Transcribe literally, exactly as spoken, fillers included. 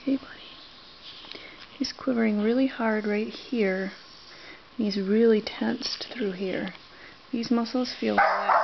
Hey, buddy. He's quivering really hard right here. He's really tensed through here. These muscles feel relaxed.